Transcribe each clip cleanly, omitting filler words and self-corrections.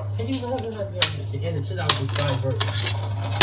And you have another and sit out with 5 birds.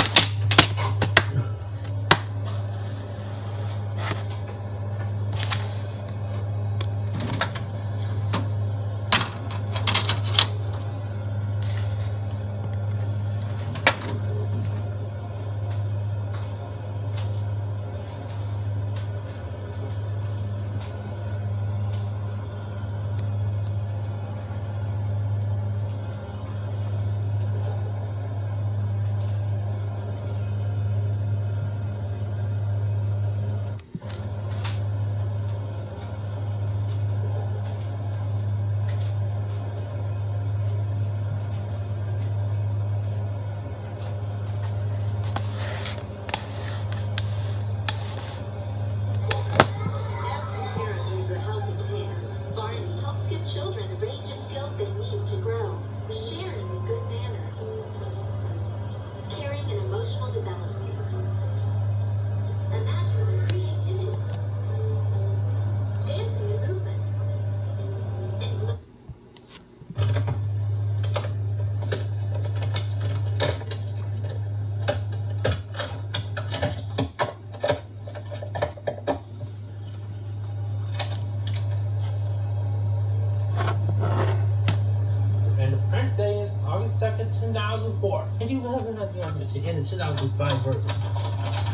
Children the range of skills they need to grow, sharing and good manners, caring and emotional development, imaginary creativity, dancing and movement, and And the print day is August 2nd, 2004. And you have another and sit out with 5 birds.